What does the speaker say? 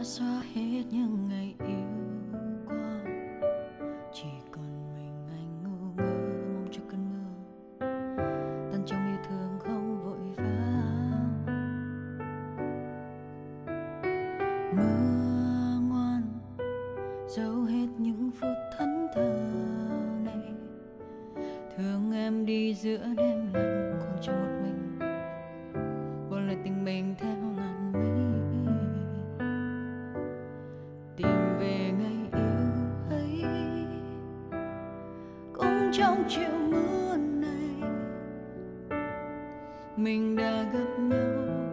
xóa hết những ngày yêu qua, chỉ còn mình anh ngu ngơ mong cho cơn mưa tan trong yêu thương không vội vã. Mưa ngoan giấu hết những phút thẫn thờ này, thương em đi giữa đêm lạnh còn cho một mình, buồn lại tình mình theo làn mây, tìm về ngày yêu ấy. Cũng trong chiều mưa này mình đã gặp nhau,